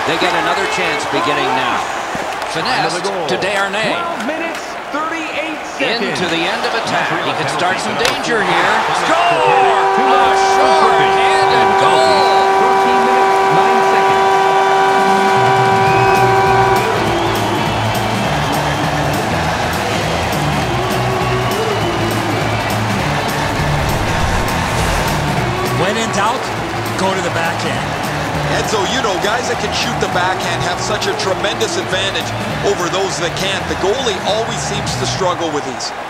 They get another chance beginning now. Finesse to Desharnais. 12 minutes, 38 seconds. Into the end of attack. He could start some danger here. Score! A short-handed goal. 13 minutes, 9 seconds. When in doubt, go to the backhand. And so, you know, guys that can shoot the backhand have such a tremendous advantage over those that can't. The goalie always seems to struggle with these.